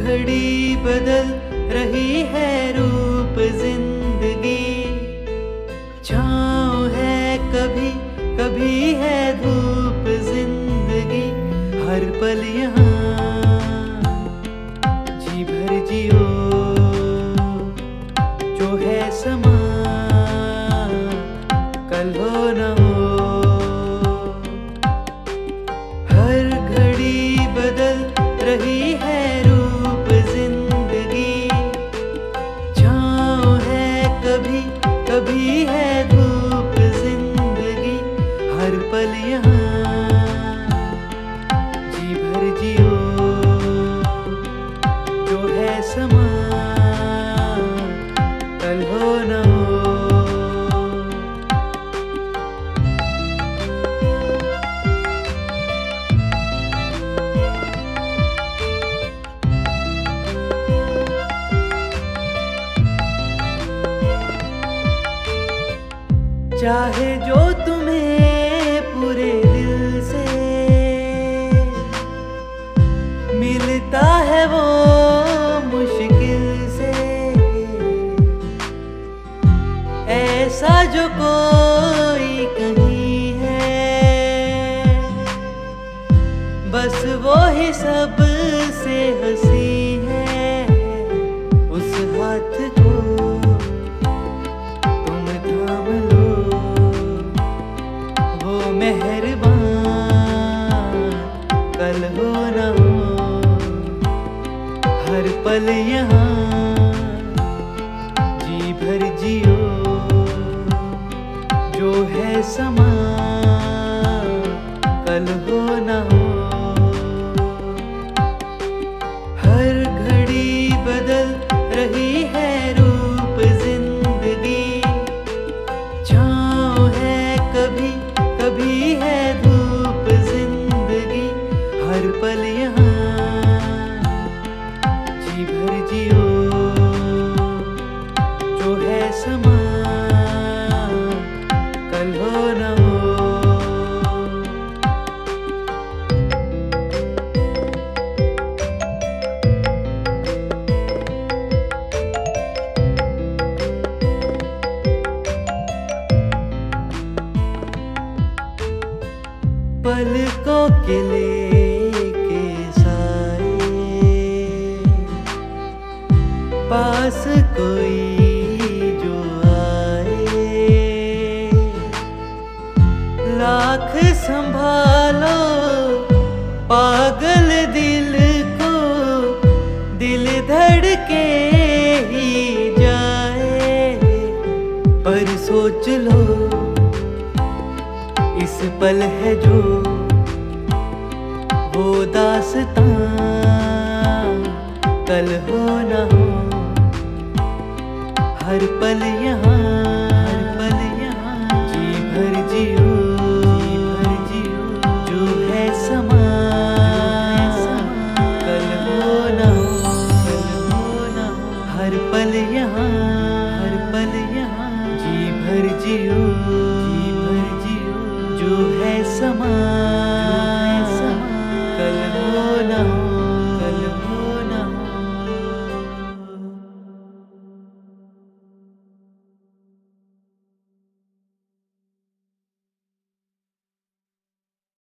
घड़ी बदल रही है रूप जिंदगी, छाँव है कभी कभी है धूप जिंदगी, हर पल यहाँ जी भर जियो, जो है समा कल हो न हो। हर घड़ी बदल रही है रूप जिंदगी, छाँव है कभी कभी है धूप जिंदगी, हर पल यहाँ जी भर जियो, जो है समा कल हो न हो। चाहे जो तुम्हें पूरे दिल से मिलता है वो मुश्किल से, ऐसा जो कोई कहीं है, बस वो ही सबसे हंसी है, उस हाथ को तुम थाम लो, वो मेहरबान कल हो न हो। हर पल यहाँ जी भर जियो, जो है समा कल हो न हो। हर घड़ी बदल रही है रूप जिंदगी, छाँव है कभी कभी है धूप जिंदगी, हर पल यहाँ जी भर जियो, जो है समा कल हो न हो। पलकों के लेके साए, पास कोई जो आए, लाख संभालो पागल दिल को, दिल धड़के ही जाए, पर सोच लो इस पल है जो वो दास्तां कल हो न हो। हर पल यहाँ जी भर जियो, जो है समा कल हो न हो। हर पल यहाँ जी भर जियो, जो है समा